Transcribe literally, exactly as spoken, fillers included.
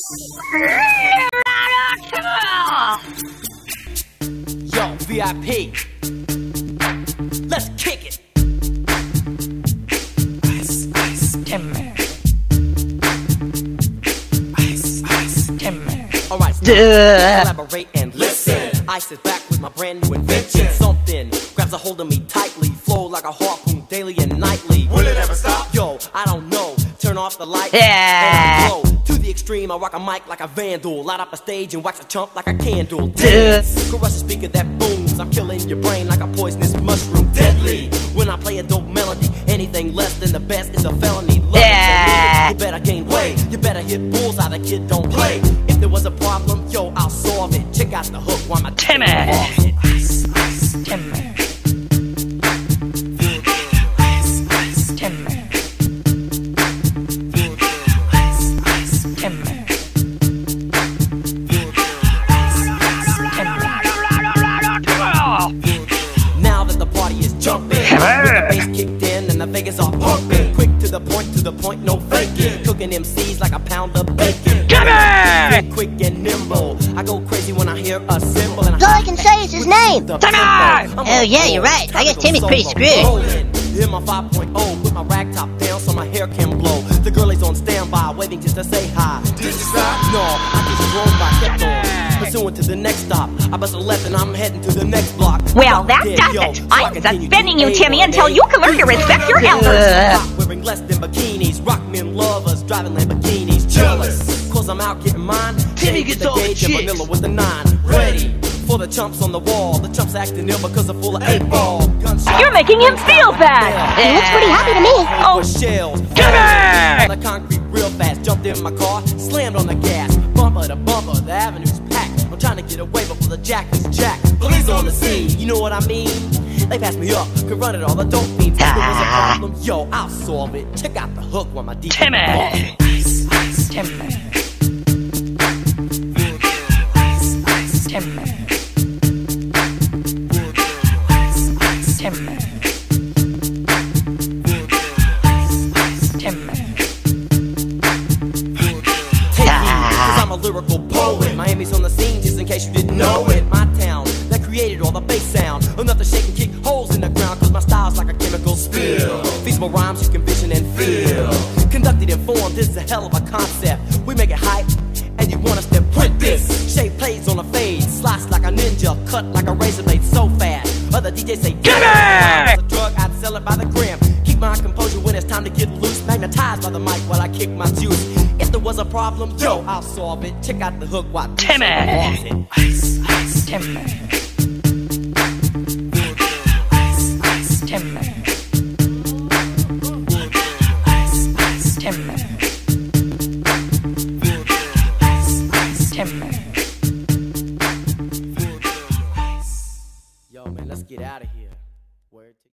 Yo, V I P, let's kick it. Ice, ice, Timmy. Ice, ice, Timmy. Alright, collaborate and listen. Ice is back with my brand new invention. Something grabs a hold of me tightly, flow like a harpoon daily and nightly. Will it ever stop? Yo, I don't know. Turn off the light, yeah. And I glow. To the extreme, I rock a mic like a vandal. Light up a stage and wax a chump like a candle. Dance, crush a speaker that booms. I'm killing your brain like a poisonous mushroom. Deadly, when I play a dope melody. Anything less than the best is a felony. Love yeah. You better gain weight. You better hit bullseye, the kid don't play. If there was a problem, yo, I'll solve it. Check out the hook while my Timmy. Ice, ice, Timmy. Kicked in and the Vegas are pumping. Quick to the point, to the point, no faking. Cooking M Cs like a pound of bacon. Timmy! Quick and nimble. I go crazy when I hear a cymbal. And all I can say is his name. Timmy! Oh yeah, you're right. I guess Timmy's pretty screwed. Hit my five point oh, put my rag top down so my hair can blow. The girl is on standby, waiting just to say hi. Did you stop? No, I just drove by, kept on. Pursuing to the next stop. I bust a left and I'm heading to the next block. Well, that does it. I'm suspending you, Timmy, until you can learn to respect your elders. Wearing less than bikinis, rock men lovers, driving Lamborghinis, jealous. Cause I'm out getting mine. Timmy gets all the chicks. Vanilla with the nine, ready for the chumps on the wall. The chumps acting ill because they're full of eight ball. Gunshot. You're making him feel bad. He looks pretty happy to me. Oh, shells. Timmy! On the concrete real fast, jumped in my car, slammed on the gas, bumper to bumper, the avenue's packed. I'm trying to get away before the jack is jacked. Police on the scene, you know what I mean? They pass me up, could run it all, the dope fiends. If there was a problem, yo, I'll solve it. Check out the hook while my D J Timmy! Ice, ice, Timmy! Ice, Timmy! Timmy. Timmy! Cause I'm a lyrical poet. Miami's on the scene, just in case you didn't know it. My town, that created all the bass sound. Enough to shake and kick holes in the ground. Cause my style's like a chemical spill. Feasible rhymes you can vision and feel. Conducted and formed, this is a hell of a concept. We make it hype, and you want us to print this. Shape plays on a fade, slice like a ninja, cut like a razor blade so fast. Other D Js say, Get it! It's a drug, I'd sell it by the gram. Keep my composure when it's time to get loose. Magnetized by the mic while I kick my juice. If there was a problem, yo, I'll solve it. Check out the hook while Timmy! Ice, ice, Timmy!